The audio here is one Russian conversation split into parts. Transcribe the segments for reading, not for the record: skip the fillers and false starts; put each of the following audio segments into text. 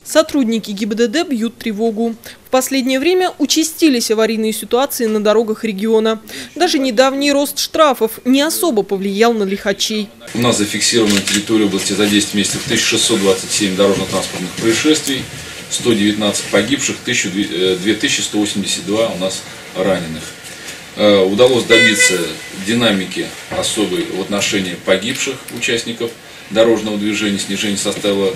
Сотрудники ГИБДД бьют тревогу. В последнее время участились аварийные ситуации на дорогах региона. Даже недавний рост штрафов не особо повлиял на лихачей. У нас зафиксировано на территории области за 10 месяцев 1627 дорожно-транспортных происшествий, 119 погибших, 2182 у нас раненых. Удалось добиться динамики особой в отношении погибших участников дорожного движения, снижение составило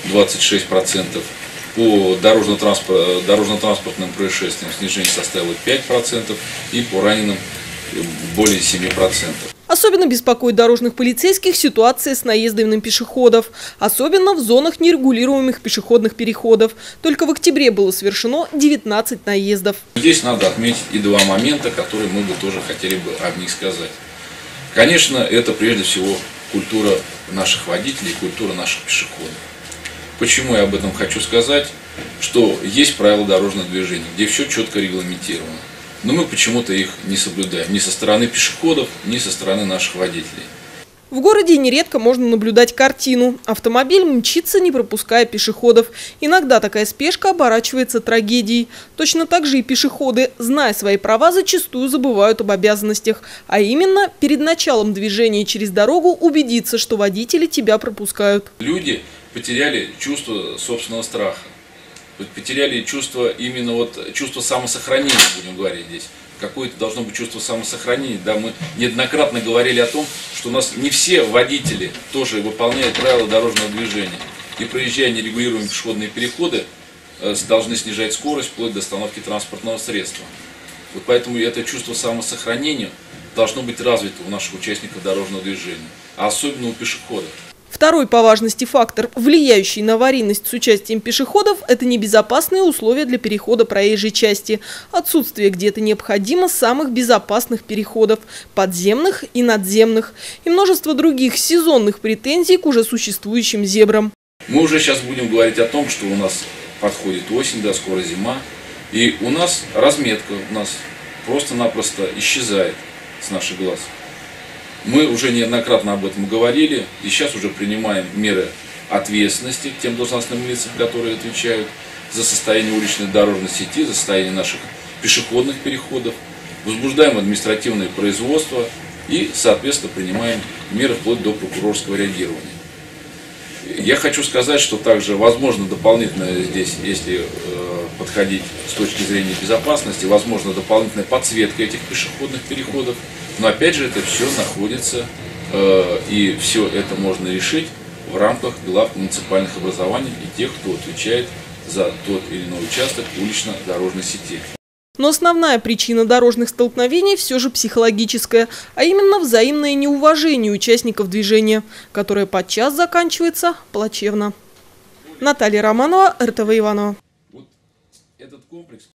26%. По дорожно-транспортным происшествиям снижение составило 5% и по раненым более 7%. Особенно беспокоит дорожных полицейских ситуация с наездами на пешеходов. Особенно в зонах нерегулируемых пешеходных переходов. Только в октябре было совершено 19 наездов. Здесь надо отметить и два момента, которые мы бы тоже хотели бы о них сказать. Конечно, это прежде всего культура наших водителей, культура наших пешеходов. Почему я об этом хочу сказать? Что есть правила дорожного движения, где все четко регламентировано. Но мы почему-то их не соблюдаем ни со стороны пешеходов, ни со стороны наших водителей. В городе нередко можно наблюдать картину. Автомобиль мчится, не пропуская пешеходов. Иногда такая спешка оборачивается трагедией. Точно так же и пешеходы, зная свои права, зачастую забывают об обязанностях. А именно, перед началом движения через дорогу убедиться, что водители тебя пропускают. Люди потеряли чувство собственного страха. Потеряли чувство, чувство самосохранения, будем говорить здесь. Какое-то должно быть чувство самосохранения. Да, мы неоднократно говорили о том, что у нас не все водители тоже выполняют правила дорожного движения. И проезжая нерегулируемые пешеходные переходы, должны снижать скорость вплоть до остановки транспортного средства. Вот поэтому это чувство самосохранения должно быть развито у наших участников дорожного движения, а особенно у пешеходов. Второй по важности фактор, влияющий на аварийность с участием пешеходов, это небезопасные условия для перехода проезжей части. Отсутствие где-то необходимо самых безопасных переходов – подземных и надземных. И множество других сезонных претензий к уже существующим зебрам. Мы уже сейчас будем говорить о том, что у нас подходит осень, да, скоро зима. И у нас разметка просто-напросто исчезает с наших глаз. Мы уже неоднократно об этом говорили, и сейчас уже принимаем меры ответственности к тем должностным лицам, которые отвечают за состояние уличной дорожной сети, за состояние наших пешеходных переходов, возбуждаем административное производство и, соответственно, принимаем меры вплоть до прокурорского реагирования. Я хочу сказать, что также возможно дополнительно здесь, если подходить с точки зрения безопасности, возможно дополнительная подсветка этих пешеходных переходов. Но опять же это все находится и все это можно решить в рамках глав муниципальных образований и тех, кто отвечает за тот или иной участок улично-дорожной сети. Но основная причина дорожных столкновений все же психологическая, а именно взаимное неуважение участников движения, которое подчас заканчивается плачевно. Наталья Романова, РТВ Иваново.